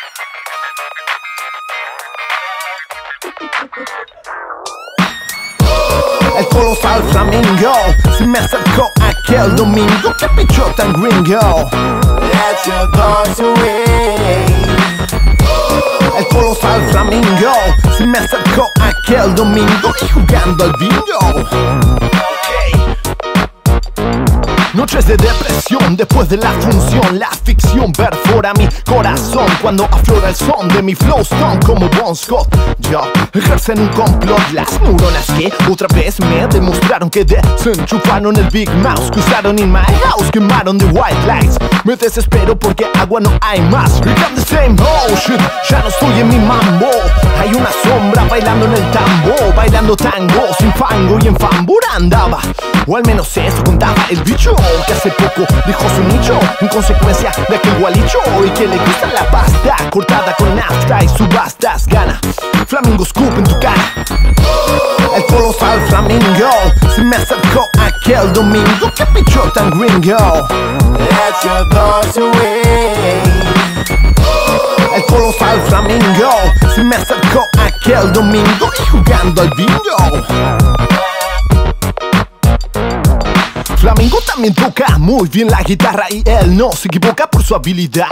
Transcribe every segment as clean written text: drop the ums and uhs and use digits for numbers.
El colosal flamingo se me acercó aquel domingo. ¡Qué pichó tan gringo! Let your thoughts away. El colosal flamingo se me acercó aquel domingo y jugando al bingo. Noches de depresión después de la función. La ficción perfora mi corazón cuando aflora el son de mi flow stone como Bon Scott. Yo ejercen un complot las neuronas que otra vez me demostraron que desenchufaron el Big Mouse que usaron in my house, quemaron the white lights. Me desespero porque agua no hay más. We got the same ocean, ya no estoy en mi mambo. Hay una sombra bailando en el tambo, bailando tango sin fango y en fambura andaba. O al menos eso contaba el bicho que hace poco dejó su nicho en consecuencia de aquel gualicho y que le gusta la pasta cortada con nafta y subastas gana. Flamingo scoop en tu cara. El colosal flamingo se me acercó aquel domingo. ¡Qué pichó tan gringo! Let your thoughts away. El colosal flamingo se me acercó aquel domingo y jugando al bingo. Flamingo también toca muy bien la guitarra y él no se equivoca por su habilidad.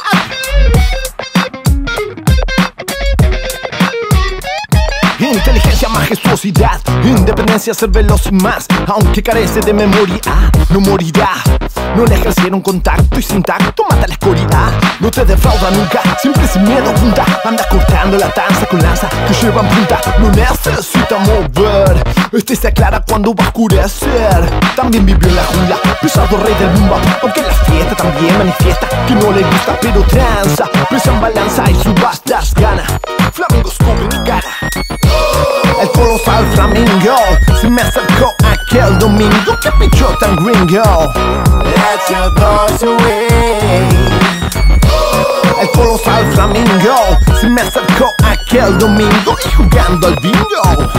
Inteligencia, majestuosidad, independencia, ser veloz y más. Aunque carece de memoria, no morirá. No le ejercieron contacto y sin tacto mata la escoria. No te defrauda nunca, siempre sin miedo punta. Anda cortando la danza con lanza que llevan punta. No necesita mover, se aclara cuando va a oscurecer. También vivió en la jungla, pesado rey del bumba. Aunque en la fiesta también manifiesta que no le gusta pero tranza. Pesa en balanza y subastas gana. Flamingo scoop en mi cara. El colosal flamingo se me acercó aquel domingo. ¡Qué pichó tan gringo! Let your thoughts away. El colosal flamingo se me acercó aquel domingo y jugando al bingo.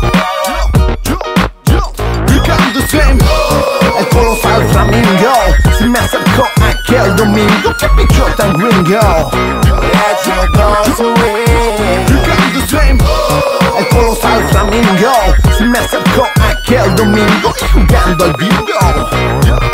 El colosal flamingo se me acercó aquel domingo. ¡Qué pichó tan gringo! Let your thoughts away. El colosal flamingo se me acercó aquel domingo y jugando al bingo.